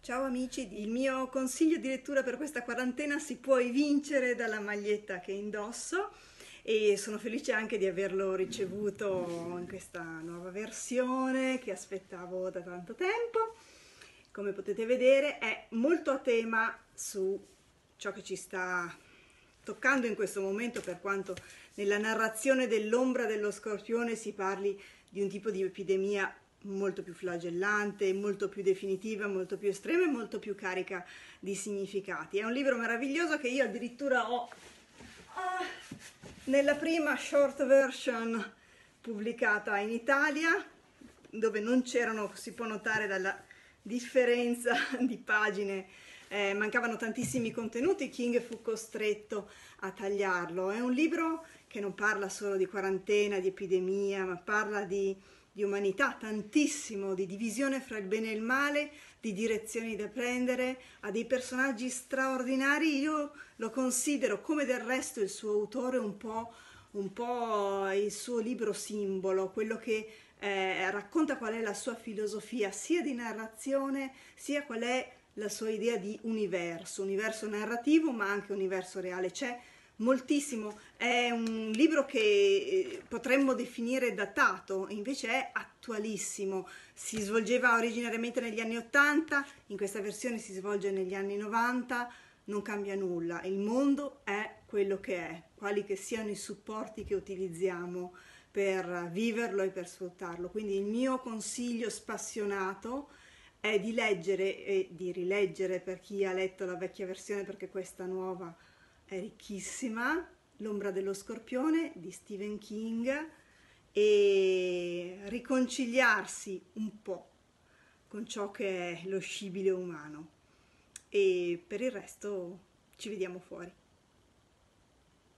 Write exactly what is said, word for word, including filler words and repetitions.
Ciao amici, il mio consiglio di lettura per questa quarantena si può evincere dalla maglietta che indosso e sono felice anche di averlo ricevuto in questa nuova versione che aspettavo da tanto tempo. Come potete vedere è molto a tema su ciò che ci sta toccando in questo momento, per quanto nella narrazione dell'ombra dello Scorpione si parli di un tipo di epidemia molto più flagellante, molto più definitiva, molto più estrema e molto più carica di significati. È un libro meraviglioso che io addirittura ho ah, nella prima short version pubblicata in Italia, dove non c'erano, si può notare dalla differenza di pagine, eh, mancavano tantissimi contenuti, King fu costretto a tagliarlo. È un libro che non parla solo di quarantena, di epidemia, ma parla di, di umanità, tantissimo, di divisione fra il bene e il male, di direzioni da prendere, ha dei personaggi straordinari. Io lo considero, come del resto il suo autore, un po', un po' il suo libro simbolo, quello che eh, racconta qual è la sua filosofia sia di narrazione, sia qual è la sua idea di universo, universo narrativo ma anche universo reale. C'è moltissimo, è un libro che potremmo definire datato, invece è attualissimo. Si svolgeva originariamente negli anni ottanta, in questa versione si svolge negli anni novanta, non cambia nulla, il mondo è quello che è, quali che siano i supporti che utilizziamo per viverlo e per sfruttarlo. Quindi il mio consiglio spassionato è di leggere e di rileggere, per chi ha letto la vecchia versione, perché questa nuova è ricchissima, L'ombra dello Scorpione di Stephen King, e riconciliarsi un po' con ciò che è lo scibile umano. E per il resto ci vediamo fuori.